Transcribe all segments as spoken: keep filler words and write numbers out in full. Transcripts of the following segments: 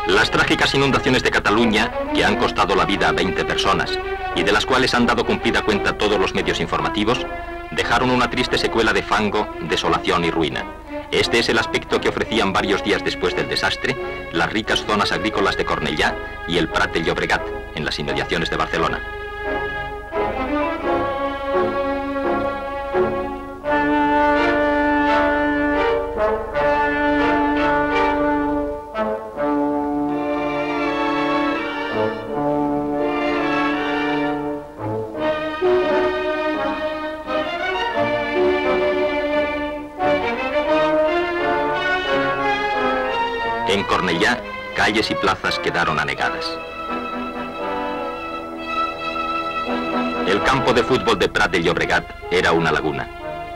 Las trágicas inundaciones de Cataluña, que han costado la vida a veinte personas y de las cuales han dado cumplida cuenta todos los medios informativos, dejaron una triste secuela de fango, desolación y ruina. Este es el aspecto que ofrecían varios días después del desastre las ricas zonas agrícolas de Cornellà y el Prat de Llobregat, en las inmediaciones de Barcelona. En Cornellà, calles y plazas quedaron anegadas. El campo de fútbol de Prat de Llobregat era una laguna.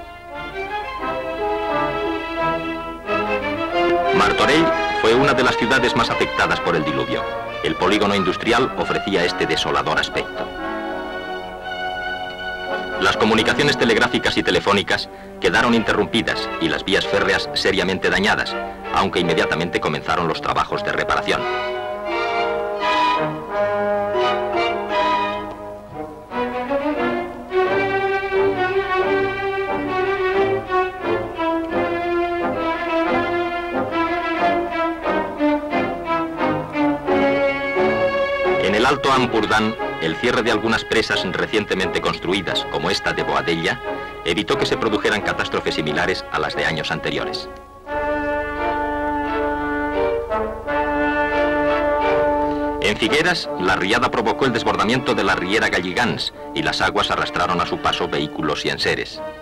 Martorell fue una de las ciudades más afectadas por el diluvio. El polígono industrial ofrecía este desolador aspecto. Las comunicaciones telegráficas y telefónicas quedaron interrumpidas y las vías férreas seriamente dañadas, aunque inmediatamente comenzaron los trabajos de reparación. En el Alto Ampurdán, el cierre de algunas presas recientemente construidas, como esta de Boadella, evitó que se produjeran catástrofes similares a las de años anteriores. En Figueras, la riada provocó el desbordamiento de la riera Galligans y las aguas arrastraron a su paso vehículos y enseres.